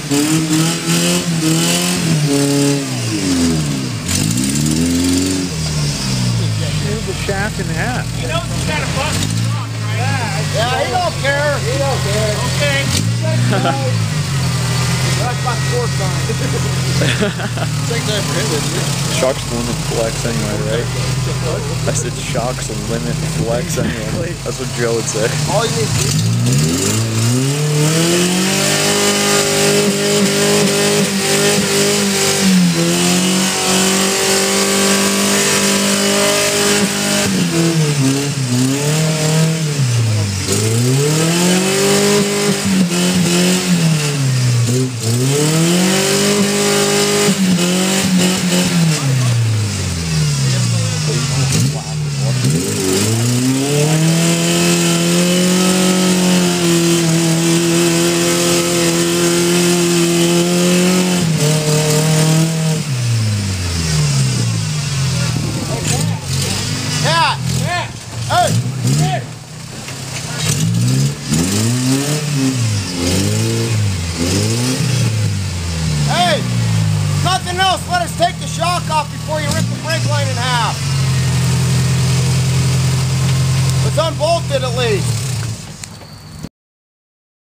The shaft in half. He knows he's got a busted truck, right? Yeah, he don't care. He don't care. Okay. That's my sport sign. Same time for him, isn't it? Shark's limit flex anyway, right? I said Shark's limit flex anyway. That's what Joe would say. All you need nothing else, let us take the shock off before you rip the brake line in half. Let's unbolt it at least.